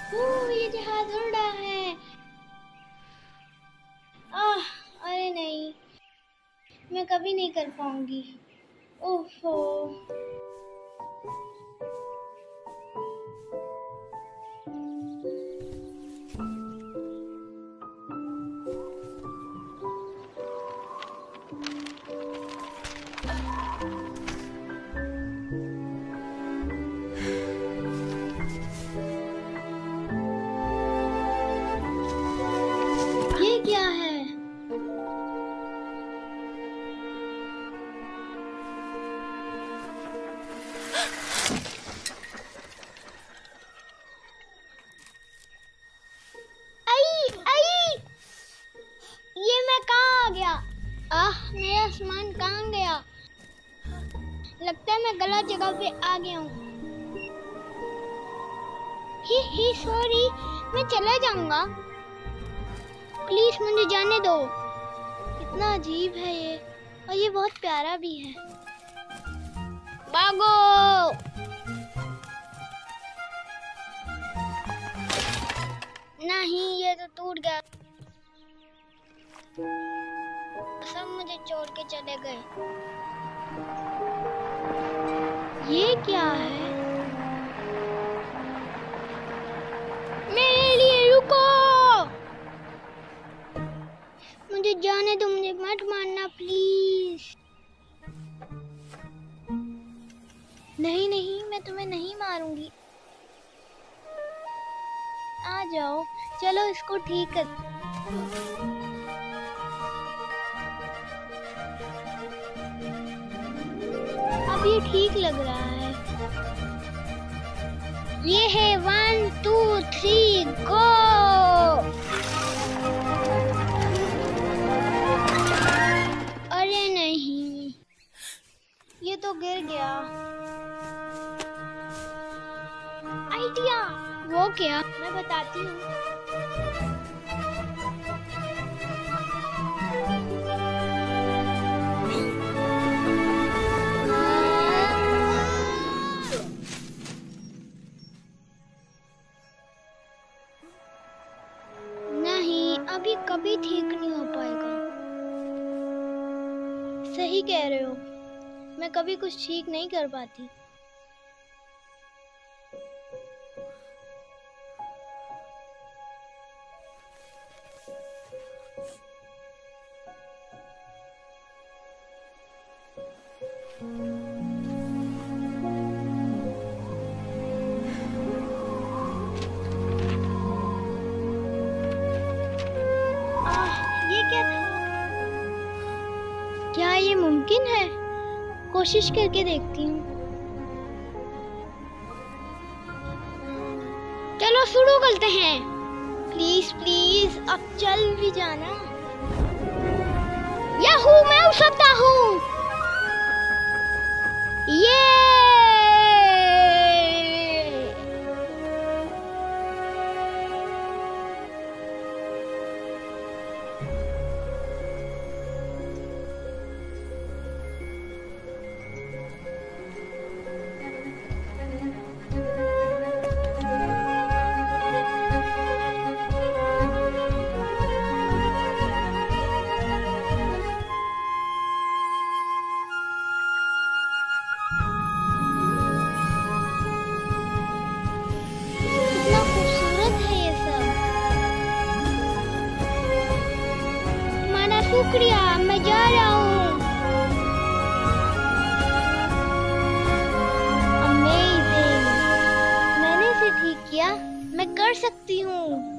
ये जहाज उड़ रहा है। अरे नहीं, मैं कभी नहीं कर पाऊंगी। ओहो। ये क्या है? ये मैं कहाँ आ गया? मेरा सामान कहाँ गया? लगता है मैं गलत जगह पे आ गया हूँ। ही सॉरी, मैं चला जाऊंगा। प्लीज मुझे जाने दो। कितना अजीब है ये, और ये बहुत प्यारा भी है। भागो। नहीं, ये तो टूट गया। सब मुझे छोड़ के चले गए। ये क्या है? मेरे लिए रुको। मुझे जाने दो, मुझे मत मारना प्लीज। नहीं नहीं, मैं तुम्हें नहीं मारूंगी। आ जाओ, चलो इसको ठीक कर। अब ये ठीक लग रहा है। ये है 1 2 3 गो। अरे नहीं, ये तो गिर गया। आइडिया। वो क्या? मैं बताती हूँ। नहीं, अभी कभी ठीक नहीं हो पाएगा। सही कह रहे हो, मैं कभी कुछ ठीक नहीं कर पाती। ये क्या था? क्या ये मुमकिन है? कोशिश करके देखती हूँ। चलो शुरू करते हैं। प्लीज प्लीज, अब चल भी जाना। याहू, मैं उड़ सकता हूँ। ये शुक्रिया, मैं जा रहा हूँ। अमेजिंग, मैंने इसे ठीक किया। मैं कर सकती हूँ।